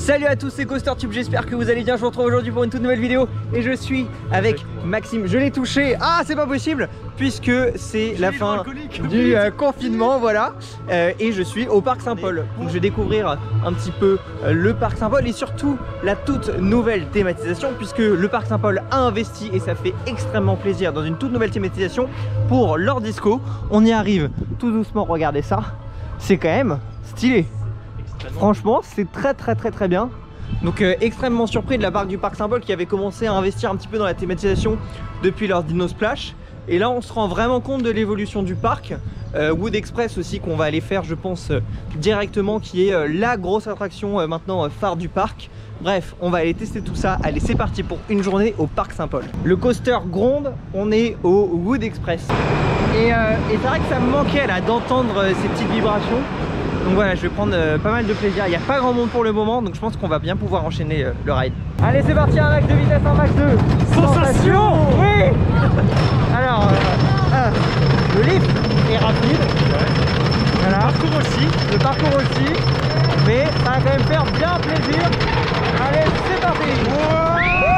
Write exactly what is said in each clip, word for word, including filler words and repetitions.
Salut à tous, c'est CoasterTube, j'espère que vous allez bien. Je vous retrouve aujourd'hui pour une toute nouvelle vidéo et je suis avec Maxime. Je l'ai touché, ah c'est pas possible puisque c'est la fin du euh, confinement, voilà. euh, Et je suis au parc Saint-Paul. Donc je vais découvrir un petit peu euh, le parc Saint-Paul et surtout la toute nouvelle thématisation, puisque le parc Saint-Paul a investi et ça fait extrêmement plaisir dans une toute nouvelle thématisation pour leur disco. On y arrive tout doucement, regardez ça, c'est quand même stylé. Franchement c'est très très très très bien. Donc euh, extrêmement surpris de la part du parc Saint-Paul qui avait commencé à investir un petit peu dans la thématisation depuis leur Dino Splash. Et là on se rend vraiment compte de l'évolution du parc. euh, Wood Express aussi qu'on va aller faire je pense euh, directement, qui est euh, la grosse attraction euh, maintenant euh, phare du parc. Bref, on va aller tester tout ça. Allez, c'est parti pour une journée au parc Saint-Paul. Le coaster gronde, on est au Wood Express. Et, euh, et c'est vrai que ça me manquait là d'entendre euh, ces petites vibrations. Donc voilà, je vais prendre euh, pas mal de plaisir. Il n'y a pas grand monde pour le moment, donc je pense qu'on va bien pouvoir enchaîner euh, le ride. Allez, c'est parti, un max de vitesse, un max de sensation. Oui. Alors, euh, euh, le lift est rapide. Voilà. Le parcours aussi. Le parcours aussi. Mais ça va quand même faire bien plaisir. Allez, c'est parti. Wow.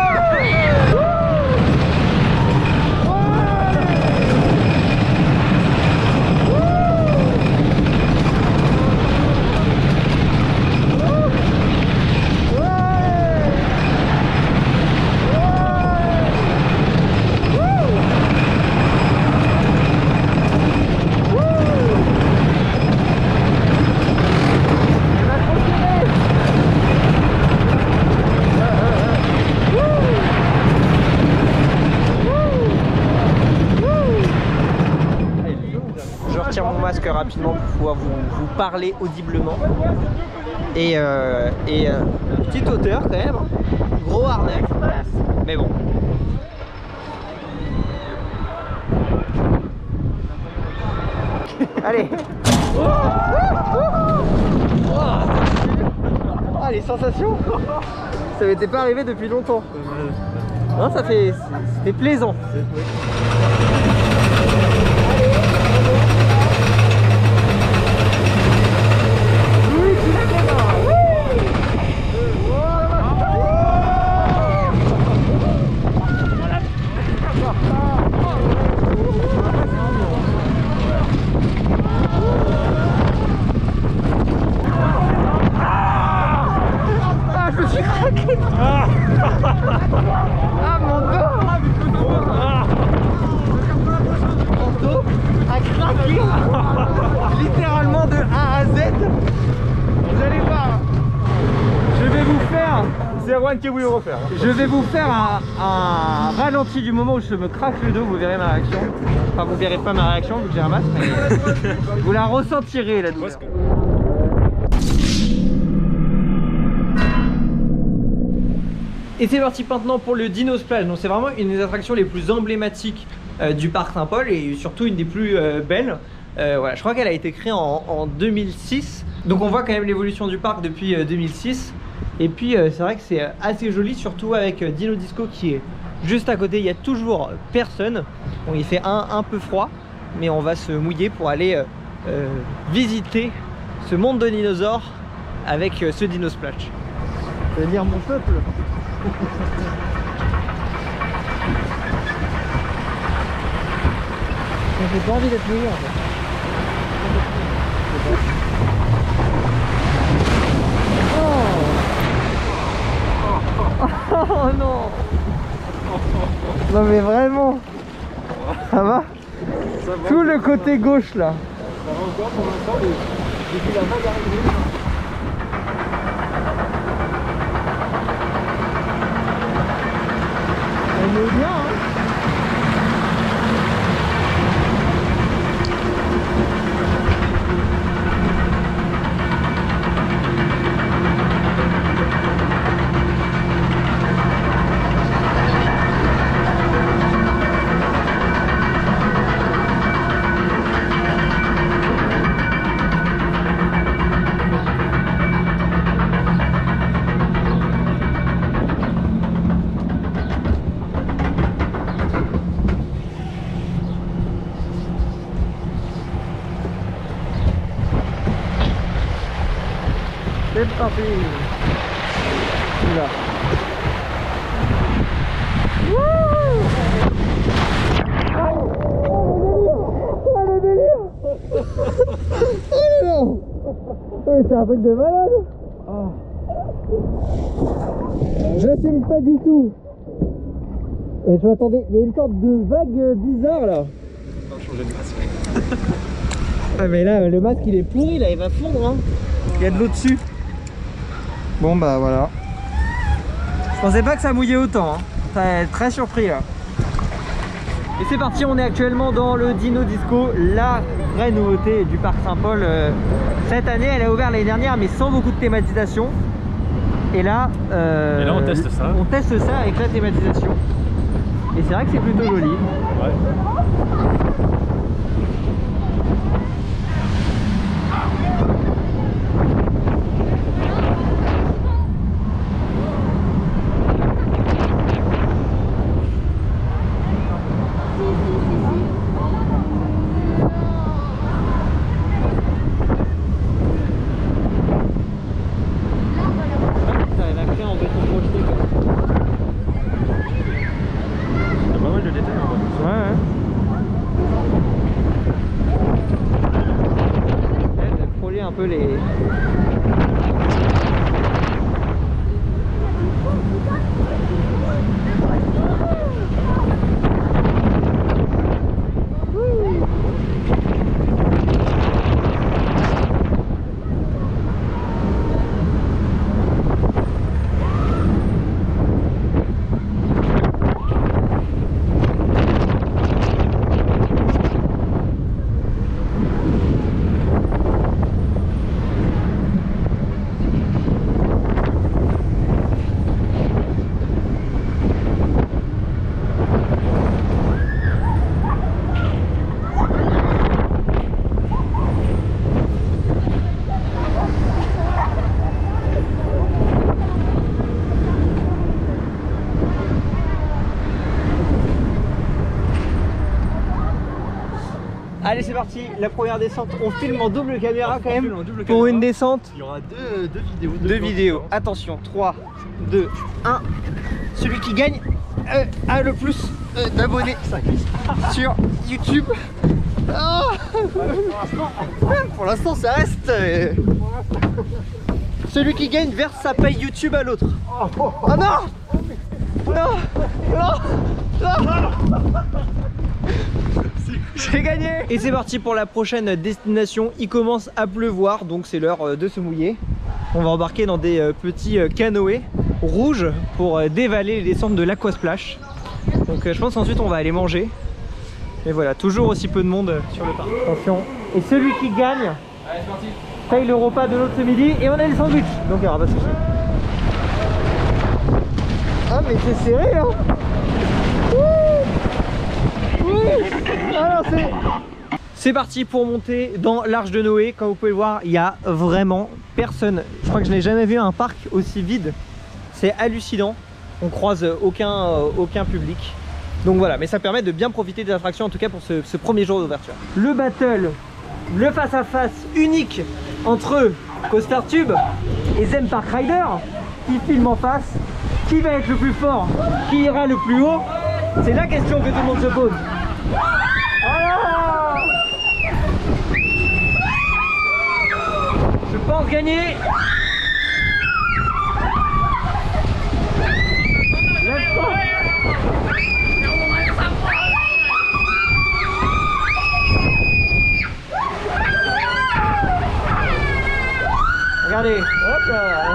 Rapidement pour pouvoir vous, vous parler audiblement. Et, euh, et euh, petite hauteur quand même, gros harnais, mais bon. Allez. Ah, les sensations, ça m'était pas arrivé depuis longtemps. Non, ça fait, c'était plaisant. Ah mon dos, mon dos a craqué littéralement de A à Z. Vous allez voir, je vais vous faire, c'est Erwan qui voulait refaire. Je vais vous faire un, un ralenti du moment où je me craque le dos, vous verrez ma réaction. Enfin vous verrez pas ma réaction vu que j'ai un masque, mais vous la ressentirez la douleur. Et c'est parti maintenant pour le Dino Splash. Donc c'est vraiment une des attractions les plus emblématiques euh, du parc Saint-Paul et surtout une des plus euh, belles. Euh, voilà, je crois qu'elle a été créée en, en deux mille six. Donc on voit quand même l'évolution du parc depuis euh, deux mille six. Et puis euh, c'est vrai que c'est assez joli, surtout avec euh, Dino Disco qui est juste à côté. Il y a toujours personne. Bon, il fait un, un peu froid, mais on va se mouiller pour aller euh, euh, visiter ce monde de dinosaures avec euh, ce Dino Splash. Ça veut dire mon peuple. J'ai pas envie d'être mouillé en fait. Oh, oh non. Non mais vraiment. Ça va, ça va. Tout le côté gauche là. Ça va encore pour l'instant, depuis la vague arrivée. On est bien, hein. C'est parti. mais c'est un truc de malade. Oh. J'assume pas du tout. Et je m'attendais, il y a une sorte de vague bizarre là. On va changer de masque. Ah mais là le masque il est pourri là, il va fondre hein. Il y a de l'eau dessus. Bon bah voilà. Je pensais pas que ça mouillait autant hein. Très, très surpris là. Et c'est parti, on est actuellement dans le Dino Disco, la vraie nouveauté du parc Saint-Paul. Euh, cette année, elle a ouvert l'année dernière, mais sans beaucoup de thématisation. Et là, euh, Et là on teste ça. On teste ça avec la thématisation. Et c'est vrai que c'est plutôt joli. Ouais. Un peu les... Allez c'est parti, la première descente, on filme en double caméra quand même double pour caméra. Une descente. Il y aura deux, deux vidéos. Deux, deux vidéos, attention, trois, deux, un. Celui qui gagne euh, a le plus euh, d'abonnés sur YouTube. Oh pour l'instant ça reste... Euh... Celui qui gagne verse sa paye YouTube à l'autre. Oh non. Non. Non. Non. J'ai gagné. Et c'est parti pour la prochaine destination. Il commence à pleuvoir, donc c'est l'heure de se mouiller. On va embarquer dans des petits canoës rouges pour dévaler les descentes de l'Aquasplash. Donc je pense qu'ensuite on va aller manger. Et voilà, toujours aussi peu de monde sur le parc. Attention. Et celui qui gagne paye le repas de l'autre ce midi et on a les sandwichs. Donc il n'y aura pas de souci. Ah mais c'est serré hein. Alors c'est... c'est parti pour monter dans l'Arche de Noé. Comme vous pouvez le voir, il n'y a vraiment personne. Je crois que je n'ai jamais vu un parc aussi vide. C'est hallucinant. On croise aucun, euh, aucun public. Donc voilà, mais ça permet de bien profiter des attractions, en tout cas pour ce, ce premier jour d'ouverture. Le battle, le face à face unique entre Coaster Tube et Zen Park Rider qui filment en face. Qui va être le plus fort? Qui ira le plus haut? C'est la question que tout le monde se pose. Voilà. Je pense gagner. Let's go. Regardez, hop là.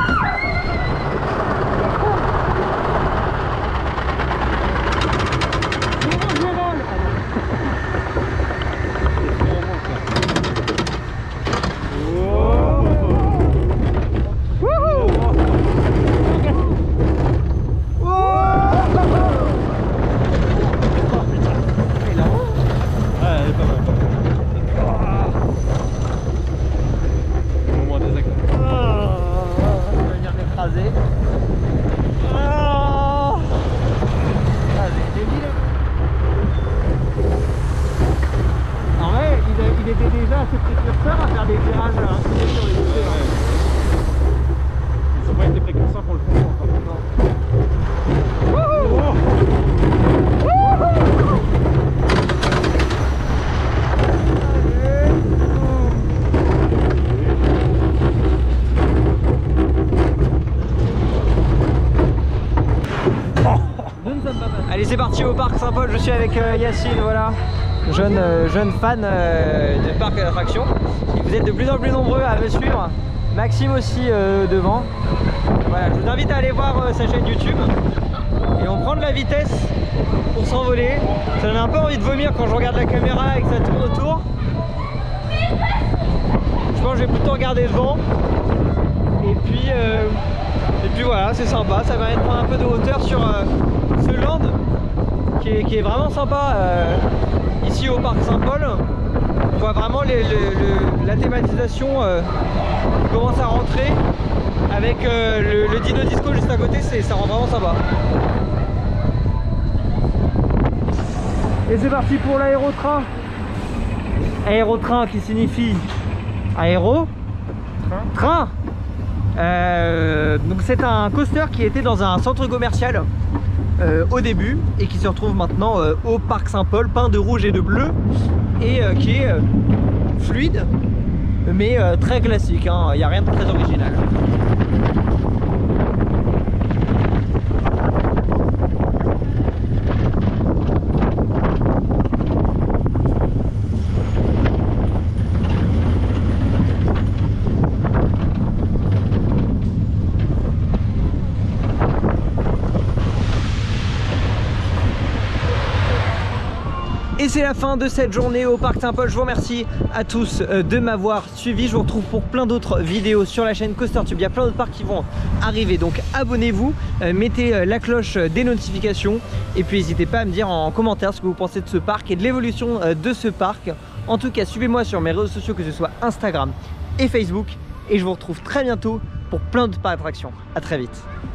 Allez, c'est parti au parc Saint-Paul. Je suis avec euh, Yacine, voilà, jeune, euh, jeune fan euh, de parc d'attractions. Vous êtes de plus en plus nombreux à me suivre. Maxime aussi euh, devant. Voilà, je vous invite à aller voir euh, sa chaîne YouTube. Et on prend de la vitesse pour s'envoler. Ça donne un peu envie de vomir quand je regarde la caméra et que ça tourne autour. Je pense que je vais plutôt regarder devant. Et puis, euh, et puis voilà, c'est sympa. Ça va de prendre un peu de hauteur sur euh, ce land qui est, qui est vraiment sympa euh, ici au parc Saint-Paul. On voit vraiment les, le, le, la thématisation euh, qui commence à rentrer avec euh, le, le Dino Disco juste à côté, ça rend vraiment sympa. Et c'est parti pour l'aérotrain. Aérotrain qui signifie aéro train, train. Euh, donc c'est un coaster qui était dans un centre commercial euh, au début et qui se retrouve maintenant euh, au parc Saint-Paul, peint de rouge et de bleu, et euh, qui est euh, fluide mais euh, très classique, il hein, n'y a rien de très original. Et c'est la fin de cette journée au parc Saint-Paul. Je vous remercie à tous de m'avoir suivi. Je vous retrouve pour plein d'autres vidéos sur la chaîne CoasterTube. Il y a plein d'autres parcs qui vont arriver, donc abonnez-vous, mettez la cloche des notifications et puis n'hésitez pas à me dire en commentaire ce que vous pensez de ce parc et de l'évolution de ce parc. En tout cas, suivez-moi sur mes réseaux sociaux, que ce soit Instagram et Facebook, et je vous retrouve très bientôt pour plein d'autres parcs d'attractions. À très vite.